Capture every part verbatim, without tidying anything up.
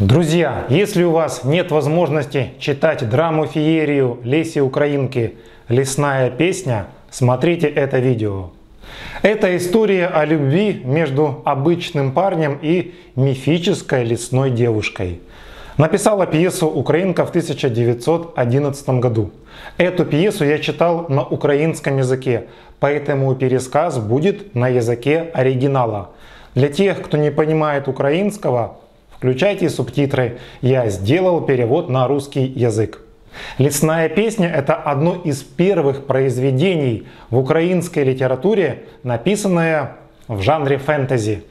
Друзья, если у вас нет возможности читать драму-феерию Леси Украинки «Лесная песня», смотрите это видео. Это история о любви между обычным парнем и мифической лесной девушкой. Написала пьесу украинка в тысяча девятьсот одиннадцатом году. Эту пьесу я читал на украинском языке, поэтому пересказ будет на языке оригинала. Для тех, кто не понимает украинского, включайте субтитры, я сделал перевод на русский язык. «Лесная песня» — это одно из первых произведений в українській літературі, написане в жанрі фентезі.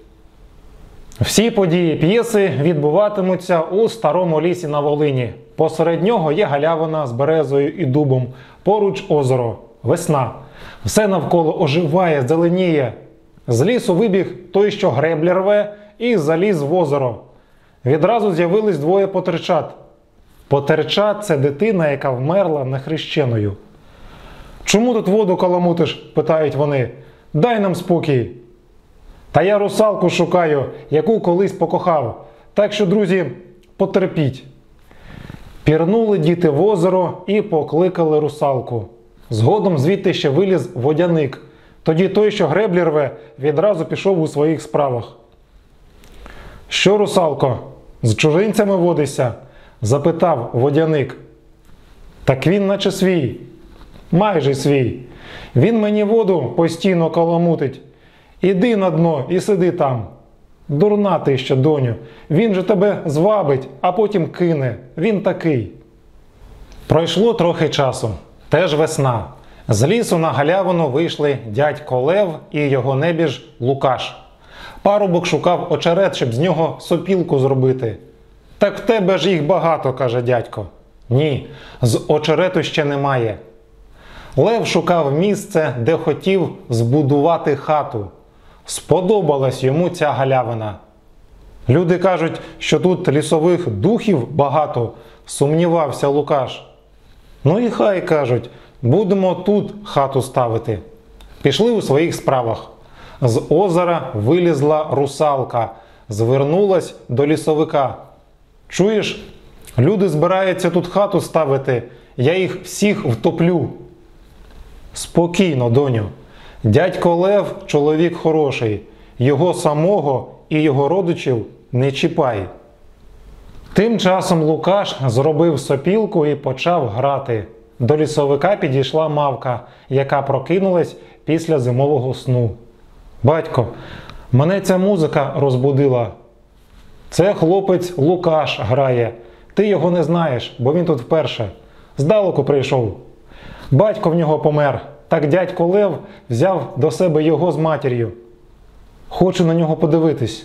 Всі події п'єси відбуватимуться у старому лісі на Волині. Посеред нього є галявина з березою і дубом, поруч озеро, весна. Все навколо оживає, зеленіє. З лісу вибіг той, що греблі рве, і заліз в озеро. Відразу з'явились двоє потерчат. Потерчат – це дитина, яка вмерла нехрещеною. «Чому тут воду каламутиш?» – питають вони. «Дай нам спокій». «Та я русалку шукаю, яку колись покохав. Так що, друзі, потерпіть». Пірнули діти в озеро і покликали русалку. Згодом звідти ще виліз водяник. Тоді той, що греблі рве, відразу пішов у своїх справах. «Що, русалко, з чужинцями водишся?» – запитав водяник. «Так він наче свій». «Майже свій. Він мені воду постійно каламутить. Іди на дно і сиди там». «Дурна ти ще, доню. Він же тебе звабить, а потім кине. Він такий». Пройшло трохи часу. Теж весна. З лісу на галявину вийшли дядько Лев і його небіж Лукаш. Парубок шукав очерет, щоб з нього сопілку зробити. «Так в тебе ж їх багато», – каже дядько. «Ні, з очерету ще немає». Лев шукав місце, де хотів збудувати хату. Сподобалась йому ця галявина. «Люди кажуть, що тут лісових духів багато», – сумнівався Лукаш. «Ну і хай, – кажуть, – будемо тут хату ставити». Пішли у своїх справах. З озера вилізла русалка, звернулась до лісовика. «Чуєш, люди збираються тут хату ставити, я їх всіх втоплю». «Спокійно, доню. Дядько Лев – чоловік хороший, його самого і його родичів не чіпай». Тим часом Лукаш зробив сопілку і почав грати. До лісовика підійшла мавка, яка прокинулась після зимового сну. «Батько, мене ця музика розбудила». «Це хлопець Лукаш грає. Ти його не знаєш, бо він тут вперше. Здалеку прийшов. Батько в нього помер, так дядько Лев взяв до себе його з матір'ю. Хочу на нього подивитись».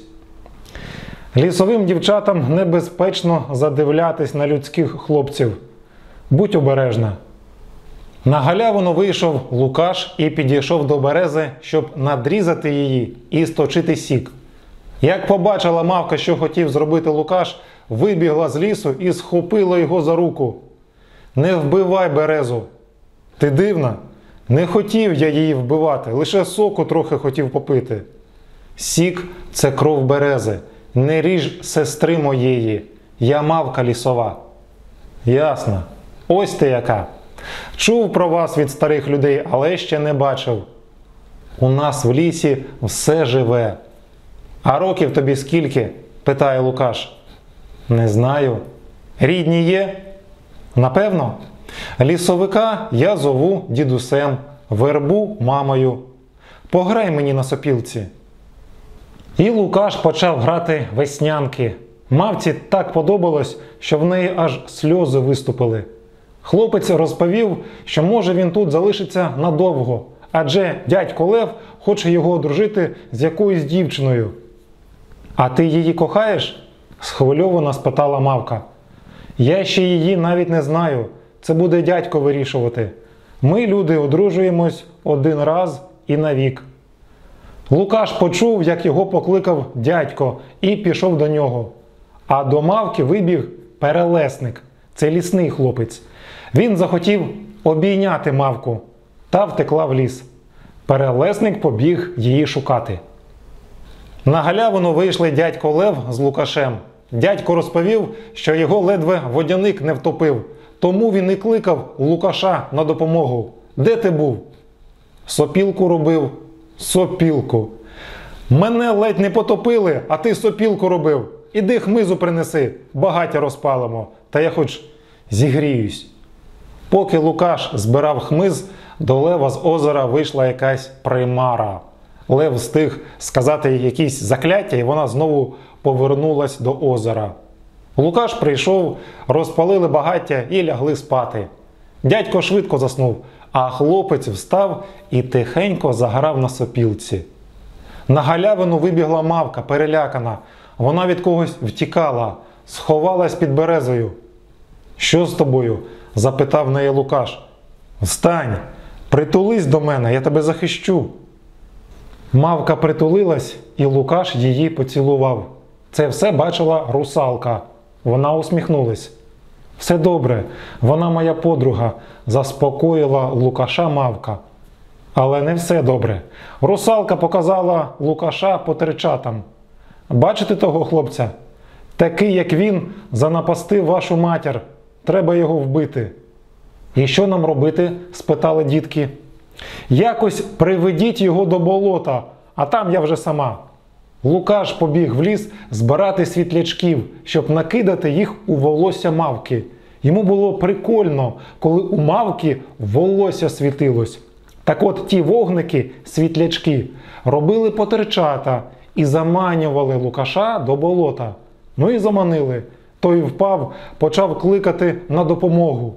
Лісовим дівчатам небезпечно задивлятись на людських хлопців. Будь обережна. На галявину вийшов Лукаш і підійшов до берези, щоб надрізати її і сточити сік. Як побачила мавка, що хотів зробити Лукаш, вибігла з лісу і схопила його за руку. «Не вбивай березу». «Ти дивна? Не хотів я її вбивати, лише соку трохи хотів попити». «Сік – це кров берези. Не ріж сестри моєї. Я мавка лісова». «Ясно. Ось ти яка. Чув про вас від старих людей, але ще не бачив. У нас в лісі все живе». «А років тобі скільки?» – питає Лукаш. «Не знаю». «Рідні є?» «Напевно. Лісовика я зову дідусем, вербу – мамою. Пограй мені на сопілці». І Лукаш почав грати веснянки. Мавці так подобалось, що в неї аж сльози виступили. Хлопець розповів, що може він тут залишиться надовго, адже дядько Лев хоче його одружити з якоюсь дівчиною. «А ти її кохаєш?» – схвильовано спитала мавка. «Я ще її навіть не знаю. Це буде дядько вирішувати. Ми, люди, одружуємось один раз і навік». Лукаш почув, як його покликав дядько, і пішов до нього. А до мавки вибіг перелесник. Це лісний хлопець. Він захотів обійняти мавку. Та втекла в ліс. Перелесник побіг її шукати. На галявину вийшли дядько Лев з Лукашем. Дядько розповів, що його ледве водяник не втопив, тому він і кликав Лукаша на допомогу. Де ти був? Сопілку робив. Сопілку. Мене ледь не потопили, а ти сопілку робив. Іди хмизу принеси, багаття розпалимо, та я хоч зігріюсь. Поки Лукаш збирав хмиз, до лева з озера вийшла якась примара. Лев встиг сказати якісь закляття, і вона знову повернулась до озера. Лукаш прийшов, розпалили багаття і лягли спати. Дядько швидко заснув, а хлопець встав і тихенько заграв на сопілці. На галявину вибігла мавка, перелякана. Вона від когось втікала, сховалась під березою. «Що з тобою?» – запитав неї Лукаш. «Встань, притулись до мене, я тебе захищу». Мавка притулилась, і Лукаш її поцілував. Це все бачила русалка. Вона усміхнулась. «Все добре, вона моя подруга», – заспокоїла Лукаша мавка. Але не все добре. Русалка показала Лукаша потерчатам. «Бачите того хлопця? Такий, як він, занапастив вашу матір. Треба його вбити». «І що нам робити?» – спитали дітки. «Якось приведіть його до болота, а там я вже сама». Лукаш побіг в ліс збирати світлячків, щоб накидати їх у волосся мавки. Йому було прикольно, коли у мавки волосся світилось. Так от ті вогники, світлячки, робили потерчата і заманювали Лукаша до болота. Ну і заманили. Той впав, почав кликати на допомогу.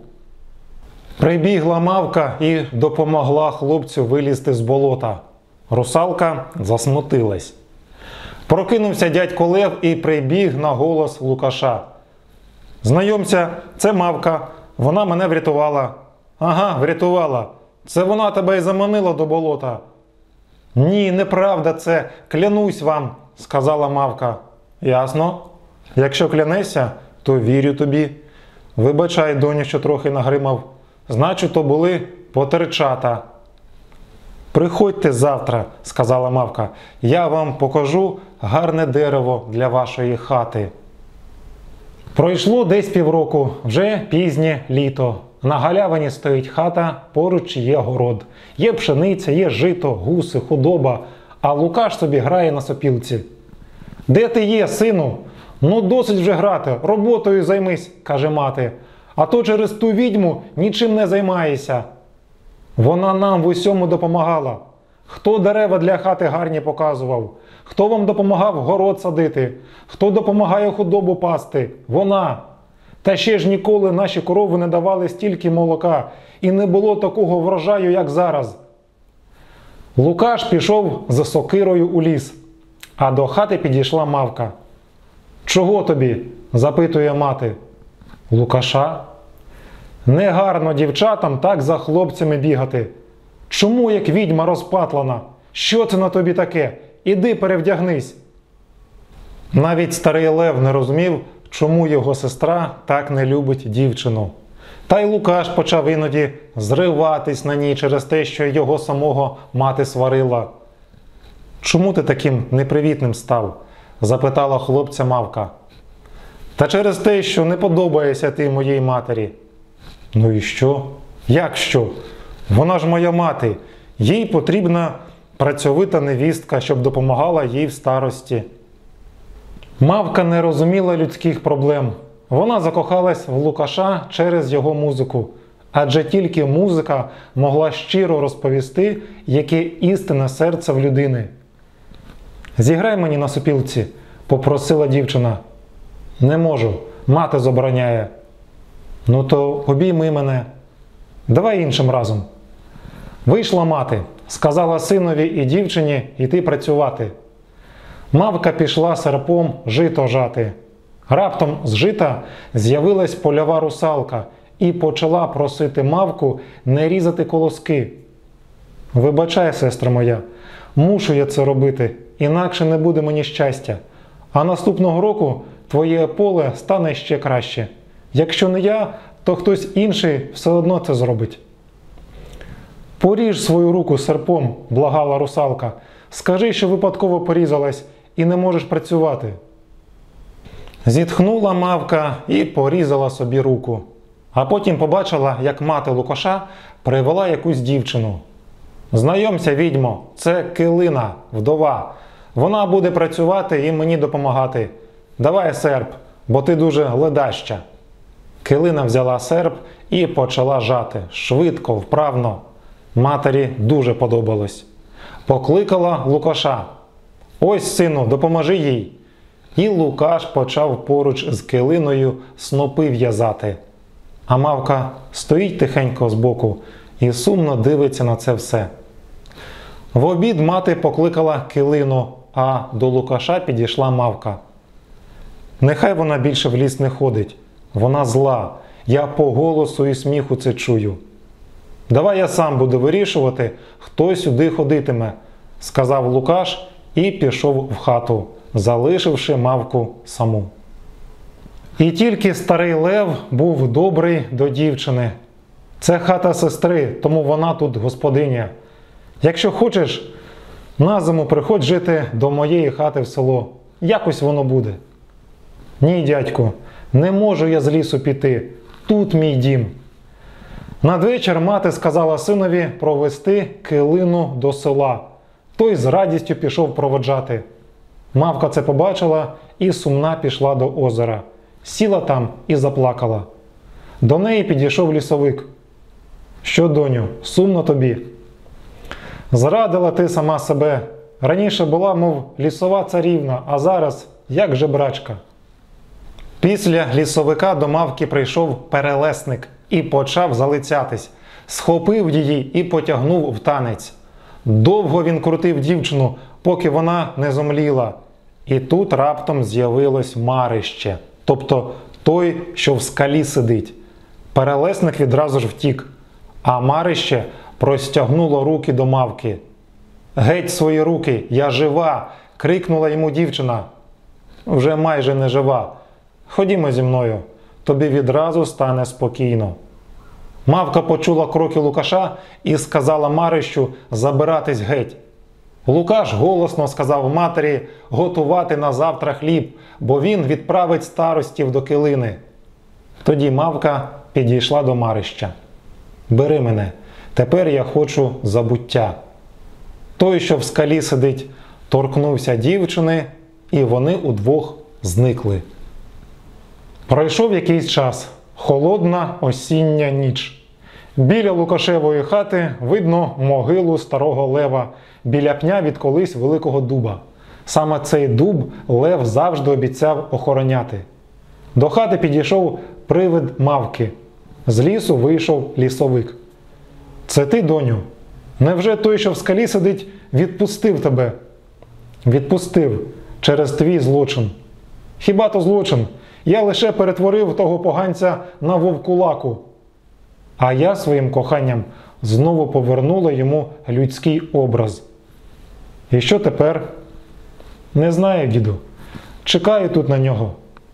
Прибігла мавка і допомогла хлопцю вилізти з болота. Русалка засмутилась. Прокинувся дядько Лев і прибіг на голос Лукаша. «Знайомся, це мавка, вона мене врятувала». «Ага, врятувала. Це вона тебе й заманила до болота». «Ні, неправда це, клянусь вам», – сказала мавка. «Ясно. Якщо клянешся, то вірю тобі. Вибачай, доню, що трохи нагримав. Значить, то були потерчата». «Приходьте завтра», – сказала мавка. «Я вам покажу гарне дерево для вашої хати». Пройшло десь півроку, вже пізнє літо. На галявині стоїть хата, поруч є город. Є пшениця, є жито, гуси, худоба, а Лукаш собі грає на сопілці. «Де ти є, сину? Ну досить вже грати, роботою займись», – каже мати. «А то через ту відьму нічим не займаєшся. Вона нам в усьому допомагала. Хто дерева для хати гарні показував? Хто вам допомагав город садити? Хто допомагає худобу пасти? Вона. Та ще ж ніколи наші корови не давали стільки молока, і не було такого врожаю, як зараз». Лукаш пішов за сокирою у ліс, а до хати підійшла мавка. «Чого тобі?» – запитує мати. «Лукаша». «Негарно дівчатам так за хлопцями бігати. Чому, як відьма розпатлана? Що це на тобі таке? Іди перевдягнись». Навіть старий Лев не розумів, чому його сестра так не любить дівчину. Та й Лукаш почав іноді зриватись на ній через те, що його самого мати сварила. «Чому ти таким непривітним став?» – запитала хлопця мавка. «Та через те, що не подобаєшся ти моїй матері». «Ну і що? Як що? Вона ж моя мати. Їй потрібна працьовита невістка, щоб допомагала їй в старості». Мавка не розуміла людських проблем. Вона закохалась в Лукаша через його музику. Адже тільки музика могла щиро розповісти, яке істинне серце в людини. «Зіграй мені на сопілці», – попросила дівчина. «Не можу, мати забороняє». «Ну то обійми мене. Давай іншим разом». Вийшла мати, сказала синові і дівчині йти працювати. Мавка пішла серпом жито жати. Раптом з жита з'явилась польова русалка і почала просити мавку не різати колоски. «Вибачай, сестра моя, мушу я це робити, інакше не буде мені щастя. А наступного року твоє поле стане ще краще. Якщо не я, то хтось інший все одно це зробить». «Поріж свою руку серпом», – благала русалка. «Скажи, що випадково порізалась і не можеш працювати». Зітхнула мавка і порізала собі руку. А потім побачила, як мати Лукаша привела якусь дівчину. «Знайомся, відьмо, це Килина, вдова. Вона буде працювати і мені допомагати. Давай серп, бо ти дуже ледаща». Килина взяла серп і почала жати. Швидко, вправно. Матері дуже подобалось. Покликала Лукаша. «Ось, сину, допоможи їй». І Лукаш почав поруч з Килиною снопи в'язати. А мавка стоїть тихенько збоку і сумно дивиться на це все. В обід мати покликала Килину, а до Лукаша підійшла мавка. «Нехай вона більше в ліс не ходить. Вона зла. Я по голосу і сміху це чую. Давай я сам буду вирішувати, хто сюди ходитиме», – сказав Лукаш і пішов в хату, залишивши мавку саму. І тільки старий Лев був добрий до дівчини. «Це хата сестри, тому вона тут господиня. Якщо хочеш, на зиму приходь жити до моєї хати в село. Якось воно буде». «Ні, дядьку, не можу я з лісу піти. Тут мій дім». Надвечір мати сказала синові провести Килину до села. Той з радістю пішов проводжати. Мавка це побачила і сумна пішла до озера. Сіла там і заплакала. До неї підійшов лісовик. «Що, доню, сумно тобі?» «Зрадила ти сама себе. Раніше була, мов лісова царівна, а зараз як жебрачка». Після лісовика до мавки прийшов перелесник і почав залицятись. Схопив її і потягнув в танець. Довго він крутив дівчину, поки вона не зомліла. І тут раптом з'явилось Марище, тобто той, що в скалі сидить. Перелесник відразу ж втік, а Марище простягнуло руки до мавки. «Геть свої руки, я жива!» – крикнула йому дівчина. «Вже майже не жива. Ходімо зі мною, тобі відразу стане спокійно». Мавка почула кроки Лукаша і сказала Марищу забиратись геть. Лукаш голосно сказав матері готувати на завтра хліб, бо він відправить старостів до Килини. Тоді мавка підійшла до Марища. «Бери мене, тепер я хочу забуття». Той, що в скалі сидить, торкнувся дівчини, і вони удвох зникли. Пройшов якийсь час. Холодна осіння ніч. Біля Лукашевої хати видно могилу старого Лева біля пня від колись великого дуба. Саме цей дуб Лев завжди обіцяв охороняти. До хати підійшов привид мавки. З лісу вийшов лісовик. «Це ти, доню? Невже той, що в скалі сидить, відпустив тебе?» «Відпустив через твій злочин». «Хіба то злочин? Я лише перетворив того поганця на вовкулаку. А я своїм коханням знову повернула йому людський образ». «І що тепер?» «Не знаю, діду. Чекаю тут на нього».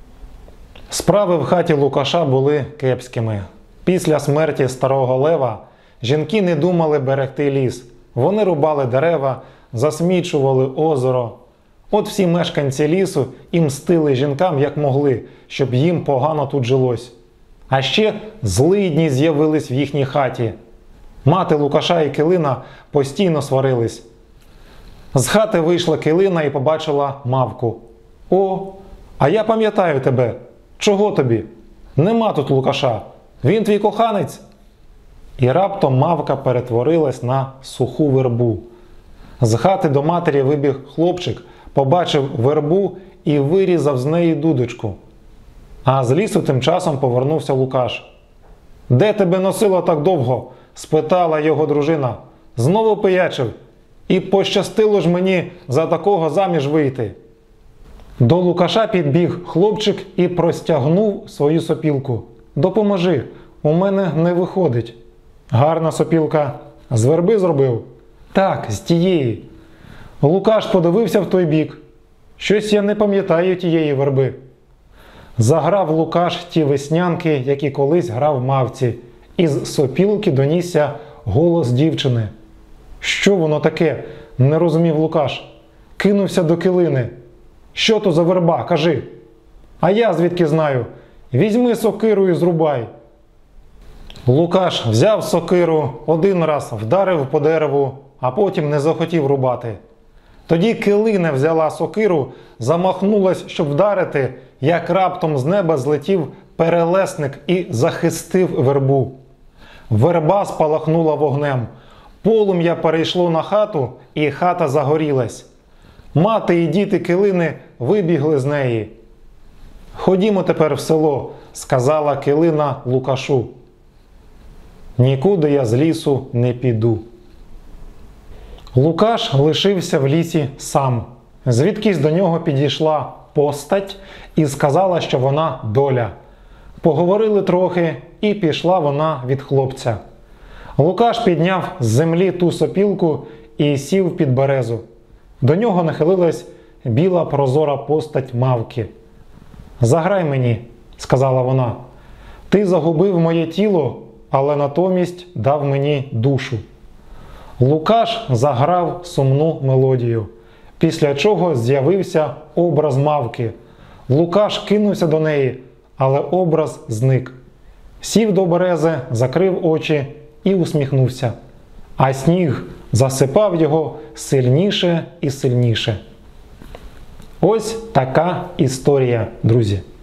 Справи в хаті Лукаша були кепськими. Після смерті старого Лева жінки не думали берегти ліс. Вони рубали дерева, засмічували озеро. От всі мешканці лісу і мстили жінкам як могли, щоб їм погано тут жилось. А ще злидні з'явились в їхній хаті. Мати Лукаша і Килина постійно сварились. З хати вийшла Килина і побачила мавку. «О, а я пам'ятаю тебе. Чого тобі? Нема тут Лукаша. Він твій коханець». І раптом мавка перетворилась на суху вербу. З хати до матері вибіг хлопчик, побачив вербу і вирізав з неї дудочку. А з лісу тим часом повернувся Лукаш. «Де тебе носило так довго?» – спитала його дружина. «Знову пиячив? І пощастило ж мені за такого заміж вийти». До Лукаша підбіг хлопчик і простягнув свою сопілку. «Допоможи, у мене не виходить». «Гарна сопілка. З верби зробив?» «Так, з тієї». Лукаш подивився в той бік. «Щось я не пам'ятаю тієї верби». Заграв Лукаш ті веснянки, які колись грав мавці. Із сопілки донісся голос дівчини. «Що воно таке?» – не розумів Лукаш. Кинувся до Килини. «Що то за верба? Кажи». А я звідки знаю? Візьми сокиру і зрубай. Лукаш взяв сокиру, один раз вдарив по дереву, а потім не захотів рубати. Тоді Килина взяла сокиру, замахнулась, щоб вдарити, як раптом з неба злетів перелесник і захистив вербу. Верба спалахнула вогнем. Полум'я перейшло на хату, і хата загорілась. Мати і діти Килини вибігли з неї. «Ходімо тепер в село», – сказала Килина Лукашу. «Нікуди я з лісу не піду». Лукаш лишився в лісі сам. Звідкись до нього підійшла постать і сказала, що вона доля. Поговорили трохи, і пішла вона від хлопця. Лукаш підняв з землі ту сопілку і сів під березу. До нього нахилилась біла прозора постать мавки. «Заграй мені», – сказала вона. «Ти загубив моє тіло, але натомість дав мені душу». Лукаш заграв сумну мелодію, після чого з'явився образ мавки. Лукаш кинувся до неї, але образ зник. Сів до берези, закрив очі і усміхнувся. А сніг засипав його сильніше і сильніше. Ось така історія, друзі.